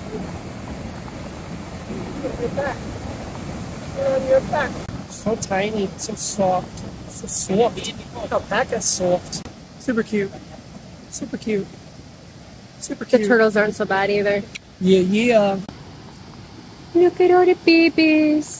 Your back. On your back. So tiny, so soft, so soft. Oh, back is soft. Super cute. Super cute. Super cute. The turtles aren't so bad either. Yeah, yeah. Look at all the babies.